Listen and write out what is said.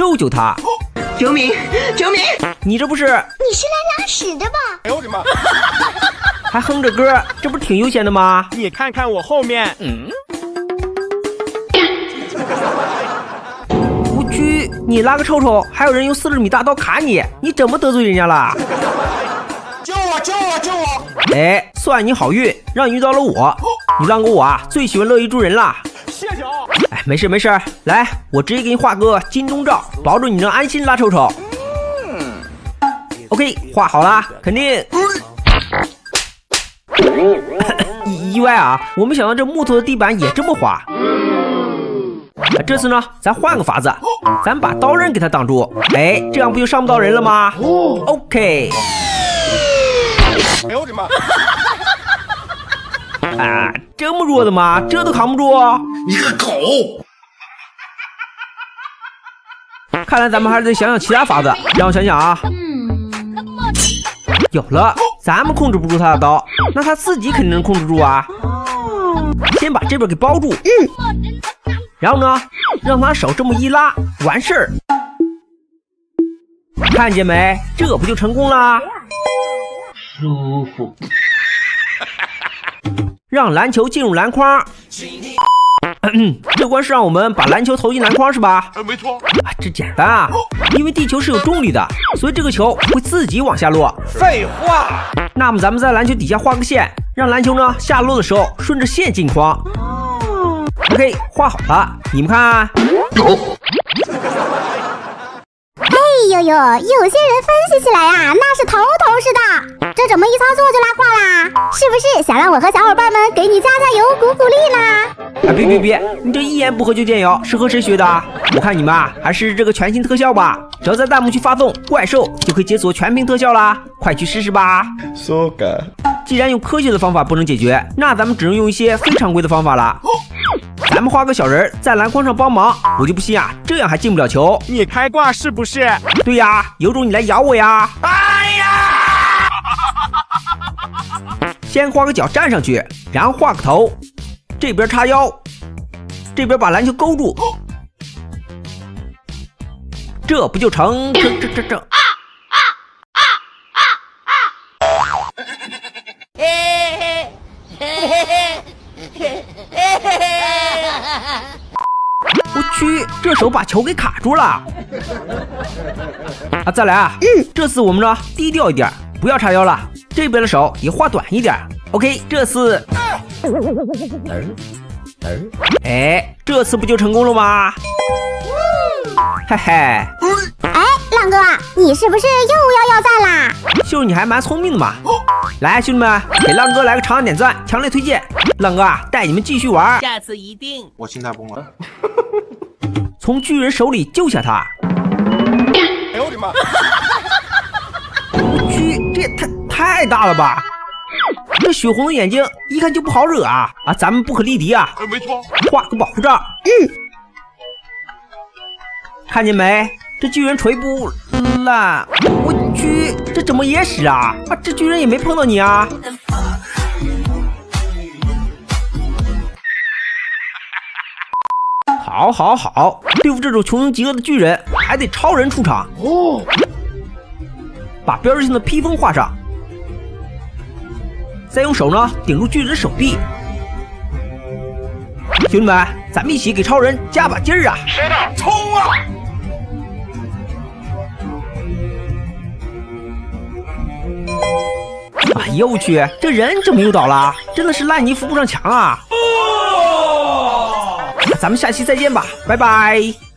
救救他！ 救命！救命！ 你这不是？ 你是来拉屎的吧？ 哎呦我的妈！ 还哼着歌，这不是挺悠闲的吗？ 你看看我后面， 我去，你拉个臭臭，还有人用40米大刀砍你，你怎么得罪人家了？ 救我！救我！救我！ 哎，算你好运，让你遇到了我。你浪哥我啊，最喜欢乐于助人啦。 谢谢啊！ 哎，没事没事，来，我直接给你画个金钟罩，保证你能安心拉臭臭。OK， 画好了，肯定。意外啊，我没想到这木头的地板也这么滑。这次呢，咱换个法子，咱把刀刃给它挡住，哎，这样不就伤不到人了吗 ？OK。 哎呦我的妈！ 啊，这么弱的吗？这都扛不住？ 你个狗！ 看来咱们还是得想想其他法子。让我想想啊。有了，咱们控制不住他的刀，那他自己肯定能控制住啊。先把这边给包住，然后呢，让他手这么一拉，完事儿。看见没？这不就成功啦？舒服。让篮球进入篮筐。这关是让我们把篮球投进篮筐是吧？ 没错。 啊，这简单啊，因为地球是有重力的，所以这个球会自己往下落。 废话。 那么咱们在篮球底下画个线，让篮球呢下落的时候顺着线进筐。OK， 画好了，你们看。 哎呦呦，有些人分析起来啊，那是头头是道，这怎么一操作就拉胯啦？是不是想让我和小伙伴们给你加加油、鼓鼓励呢？ 啊，别，你这一言不合就见油，是和谁学的？我看你们啊，还是这个全新特效吧，只要在弹幕区发送怪兽，就可以解锁全屏特效啦，快去试试吧。 So good。 既然用科学的方法不能解决，那咱们只能用一些非常规的方法了。咱们画个小人在篮筐上帮忙，我就不信啊，这样还进不了球。 你开挂是不是？ 对呀，有种你来咬我呀！ 哎呀！ 先画个脚站上去，然后画个头，这边叉腰，这边把篮球勾住，这不就成？我去，这手把球给卡住了。啊，再来啊！这次我们呢低调一点，不要叉腰了，这边的手也画短一点。OK， 这次，哎，这次不就成功了吗？嘿嘿。 哎，浪哥，你是不是又要赞啦？ 秀儿你还蛮聪明的嘛。来，兄弟们，给浪哥来个长按点赞，强烈推荐。浪哥啊，带你们继续玩， 下次一定。 我心态崩了。 从巨人手里救下他。 哎呦我的妈！ 我去，这也太大了吧！这血红的眼睛一看就不好惹啊！啊，咱们不可力敌啊！ 没错。 画个保护罩。看见没？这巨人锤不烂。我去，这怎么也使啊？啊，这巨人也没碰到你啊！好，对付这种穷凶极恶的巨人，还得超人出场哦。把标志性的披风画上，再用手呢顶住巨人的手臂。兄弟们，咱们一起给超人加把劲儿啊！ 是的，冲啊！ 哎呦我去，这人怎么又倒了？真的是烂泥扶不上墙啊！咱们下期再见吧，拜拜。